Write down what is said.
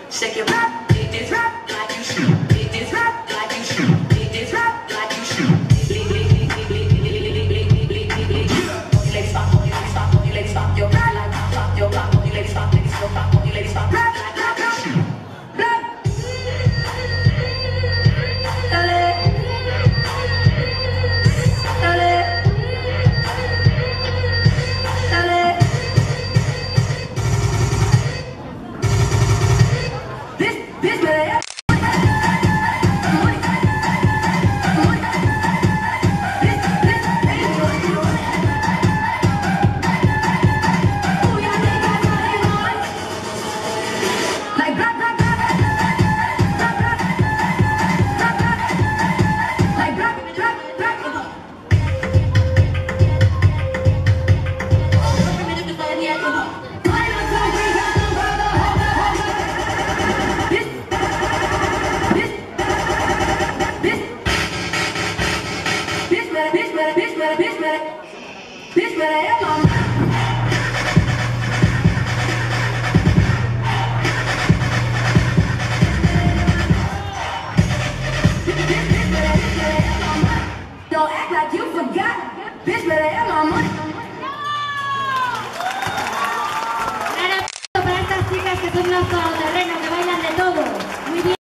Shake your rap, beat this rap like you shoot. Beat this rap like you shoot. Beat this rap like you shoot. Legs pop, your legs pop, your legs pop, your rap like pop, your pop, your legs pop, legs go pop, your legs pop, rap like you shoot. Bitch, better,